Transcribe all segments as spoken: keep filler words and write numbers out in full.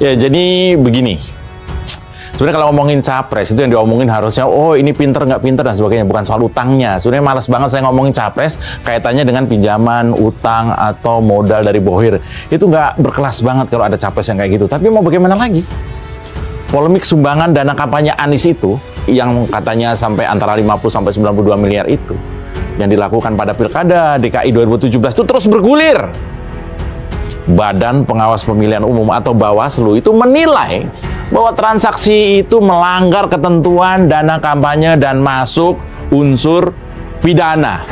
Ya, jadi begini. Sebenarnya kalau ngomongin capres, itu yang diomongin harusnya, oh ini pinter nggak pinter dan sebagainya. Bukan soal utangnya. Sebenarnya malas banget saya ngomongin capres, kaitannya dengan pinjaman, utang, atau modal dari bohir. Itu nggak berkelas banget kalau ada capres yang kayak gitu. Tapi mau bagaimana lagi? Polemik sumbangan dana kampanye Anies itu, yang katanya sampai antara lima puluh sampai sembilan puluh dua miliar itu, yang dilakukan pada Pilkada D K I dua ribu tujuh belas itu terus bergulir. Badan Pengawas Pemilihan Umum atau Bawaslu itu menilai bahwa transaksi itu melanggar ketentuan dana kampanye dan masuk unsur pidana.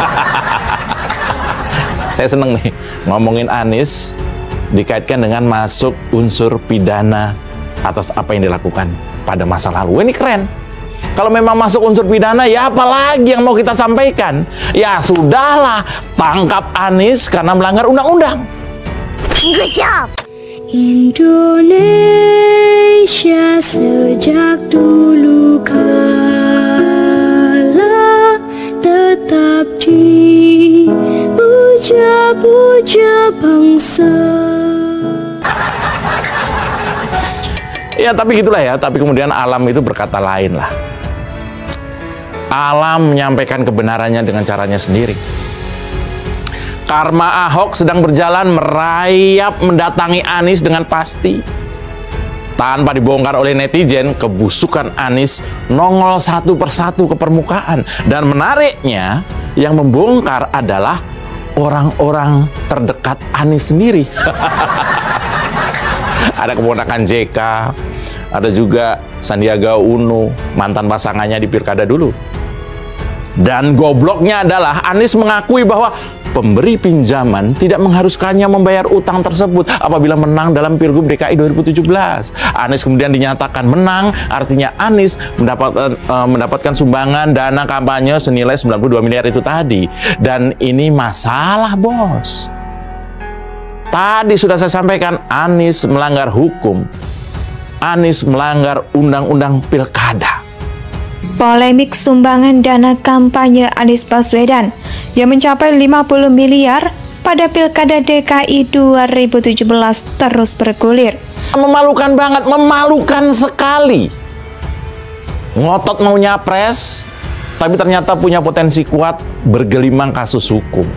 Saya seneng nih ngomongin Anies dikaitkan dengan masuk unsur pidana atas apa yang dilakukan pada masa lalu. Ini keren. Kalau memang masuk unsur pidana, ya apalagi yang mau kita sampaikan? Ya sudahlah, tangkap Anies karena melanggar undang-undang. Good job. Indonesia sejak dulu kala tetap dipuja-puja bangsa. Ya tapi gitulah ya, tapi kemudian alam itu berkata lain lah. Alam menyampaikan kebenarannya dengan caranya sendiri. Karma Ahok sedang berjalan merayap mendatangi Anies dengan pasti. Tanpa dibongkar oleh netizen, kebusukan Anies nongol satu persatu ke permukaan. Dan menariknya, yang membongkar adalah orang-orang terdekat Anies sendiri. Ada keponakan J K, ada juga Sandiaga Uno, mantan pasangannya di Pilkada dulu. Dan gobloknya adalah Anies mengakui bahwa pemberi pinjaman tidak mengharuskannya membayar utang tersebut apabila menang dalam Pilgub D K I dua ribu tujuh belas. Anies kemudian dinyatakan menang, artinya Anies mendapatkan, uh, mendapatkan sumbangan dana kampanye senilai sembilan puluh dua miliar itu tadi. Dan ini masalah, bos. Tadi sudah saya sampaikan, Anies melanggar hukum. Anies melanggar undang-undang pilkada. Polemik sumbangan dana kampanye Anies Baswedan yang mencapai lima puluh miliar pada Pilkada D K I dua ribu tujuh belas terus bergulir. Memalukan banget, memalukan sekali. Ngotot mau nyapres, tapi ternyata punya potensi kuat bergelimang kasus hukum.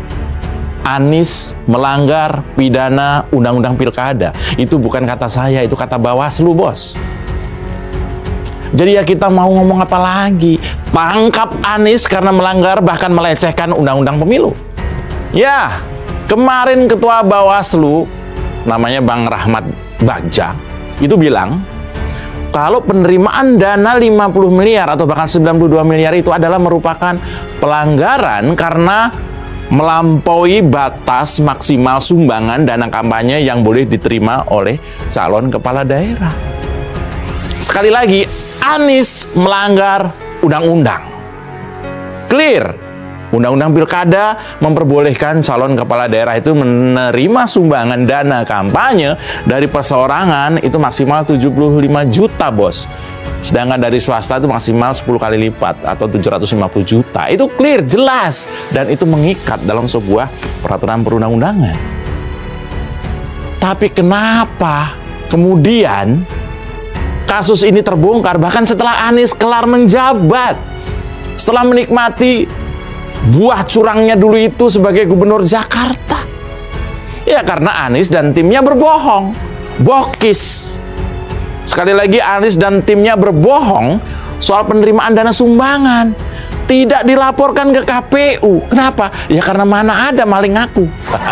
Anies melanggar pidana undang-undang pilkada. Itu bukan kata saya, itu kata Bawaslu, bos. Jadi ya kita mau ngomong apa lagi? Tangkap Anies karena melanggar bahkan melecehkan undang-undang pemilu. Ya, kemarin Ketua Bawaslu, namanya Bang Rahmat Bagja, itu bilang, kalau penerimaan dana lima puluh miliar atau bahkan sembilan puluh dua miliar itu adalah merupakan pelanggaran karena melampaui batas maksimal sumbangan dana kampanye yang boleh diterima oleh calon kepala daerah. Sekali lagi, Anies melanggar undang-undang. Clear. Undang-undang pilkada memperbolehkan calon kepala daerah itu menerima sumbangan dana kampanye dari perseorangan itu maksimal tujuh puluh lima juta, bos. Sedangkan dari swasta itu maksimal sepuluh kali lipat atau tujuh ratus lima puluh juta. Itu clear, jelas. Dan itu mengikat dalam sebuah peraturan perundang-undangan. Tapi kenapa kemudian kasus ini terbongkar bahkan setelah Anies kelar menjabat, setelah menikmati buah curangnya dulu itu sebagai gubernur Jakarta? Ya karena Anies dan timnya berbohong, bokis. Sekali lagi, Anies dan timnya berbohong soal penerimaan dana sumbangan. Tidak dilaporkan ke K P U. Kenapa? Ya karena mana ada maling ngaku.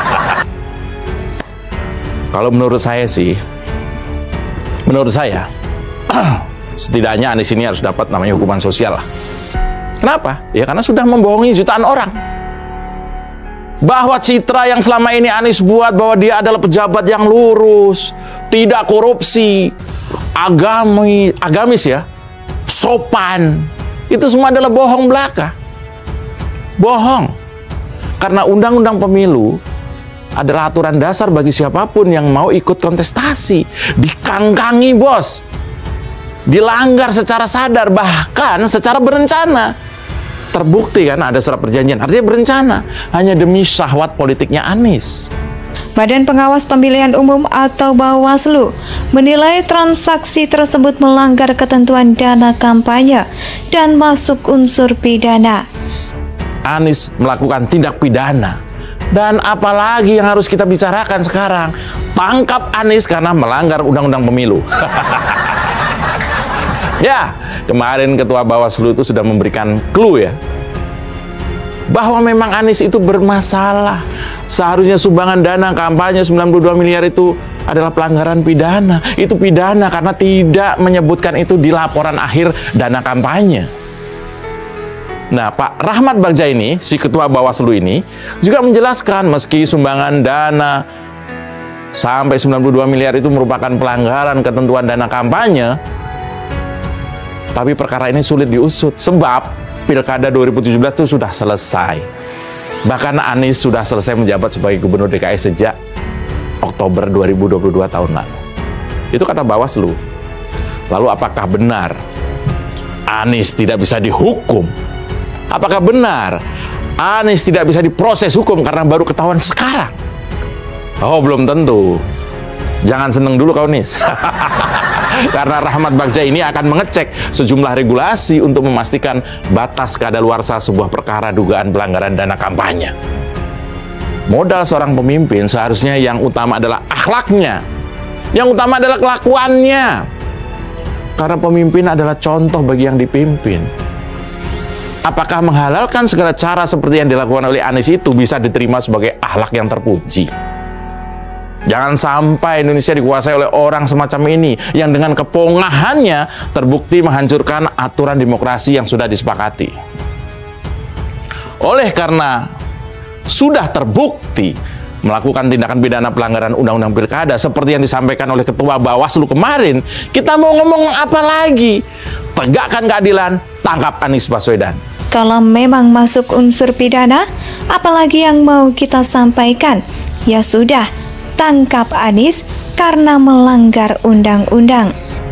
Kalau menurut saya sih, menurut saya, setidaknya Anies ini harus dapat namanya hukuman sosial lah. Kenapa? Ya karena sudah membohongi jutaan orang. Bahwa citra yang selama ini Anies buat bahwa dia adalah pejabat yang lurus, tidak korupsi, agami, agamis ya, sopan, itu semua adalah bohong belaka. Bohong. Karena undang-undang pemilu adalah aturan dasar bagi siapapun yang mau ikut kontestasi. Dikangkangi, bos. Dilanggar secara sadar, bahkan secara berencana. Terbukti kan ada surat perjanjian, artinya berencana. Hanya demi syahwat politiknya Anies. Badan Pengawas Pemilihan Umum atau Bawaslu menilai transaksi tersebut melanggar ketentuan dana kampanye dan masuk unsur pidana. Anies melakukan tindak pidana. Dan apalagi yang harus kita bicarakan sekarang? Tangkap Anies karena melanggar undang-undang pemilu. Ya, kemarin Ketua Bawaslu itu sudah memberikan clue ya, bahwa memang Anies itu bermasalah. Seharusnya sumbangan dana kampanye sembilan puluh dua miliar itu adalah pelanggaran pidana. Itu pidana karena tidak menyebutkan itu di laporan akhir dana kampanye. Nah, Pak Rahmat Bagja ini, si Ketua Bawaslu ini, juga menjelaskan meski sumbangan dana sampai sembilan puluh dua miliar itu merupakan pelanggaran ketentuan dana kampanye, tapi perkara ini sulit diusut sebab Pilkada dua ribu tujuh belas itu sudah selesai. Bahkan Anies sudah selesai menjabat sebagai Gubernur D K I sejak Oktober dua ribu dua puluh dua tahun lalu. Itu kata Bawaslu. Lalu apakah benar Anies tidak bisa dihukum? Apakah benar Anies tidak bisa diproses hukum karena baru ketahuan sekarang? Oh, belum tentu. Jangan seneng dulu kau, Nis. Karena Rahmat Bagja ini akan mengecek sejumlah regulasi untuk memastikan batas kadaluarsa sebuah perkara dugaan pelanggaran dana kampanye. Modal seorang pemimpin seharusnya yang utama adalah akhlaknya, yang utama adalah kelakuannya. Karena pemimpin adalah contoh bagi yang dipimpin. Apakah menghalalkan segala cara seperti yang dilakukan oleh Anies itu bisa diterima sebagai akhlak yang terpuji? Jangan sampai Indonesia dikuasai oleh orang semacam ini yang dengan kepongahannya terbukti menghancurkan aturan demokrasi yang sudah disepakati. Oleh karena sudah terbukti melakukan tindakan pidana pelanggaran undang-undang pilkada seperti yang disampaikan oleh Ketua Bawaslu kemarin, kita mau ngomong apa lagi? Tegakkan keadilan, tangkap Anies Baswedan. Kalau memang masuk unsur pidana, apalagi yang mau kita sampaikan? Ya sudah, tangkap Anies karena melanggar undang-undang.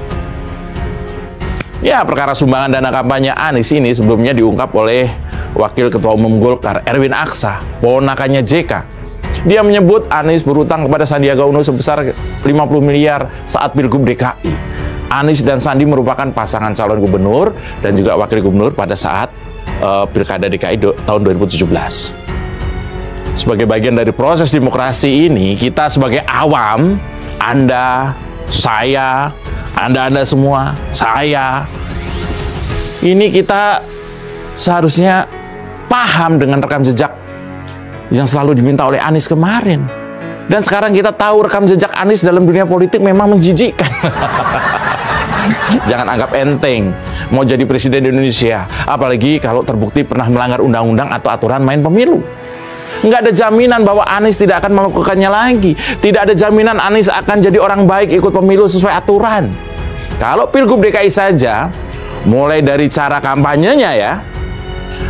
Ya, perkara sumbangan dana kampanye Anies ini sebelumnya diungkap oleh Wakil Ketua Umum Golkar, Erwin Aksa, ponakannya J K. Dia menyebut Anies berutang kepada Sandiaga Uno sebesar lima puluh miliar saat Pilgub D K I. Anies dan Sandi merupakan pasangan calon gubernur dan juga wakil gubernur pada saat uh, Pilkada D K I do, tahun dua ribu tujuh belas. Sebagai bagian dari proses demokrasi ini, kita sebagai awam, Anda, saya, Anda-Anda semua, saya, ini kita seharusnya paham dengan rekam jejak yang selalu diminta oleh Anies kemarin. Dan sekarang kita tahu rekam jejak Anies dalam dunia politik memang menjijikkan. Jangan anggap enteng mau jadi presiden di Indonesia, apalagi kalau terbukti pernah melanggar undang-undang atau aturan main pemilu. Nggak ada jaminan bahwa Anies tidak akan melakukannya lagi. Tidak ada jaminan Anies akan jadi orang baik ikut pemilu sesuai aturan. Kalau Pilgub D K I saja, mulai dari cara kampanyenya ya,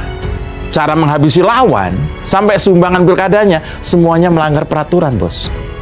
cara menghabisi lawan, sampai sumbangan pilkadanya, semuanya melanggar peraturan, bos.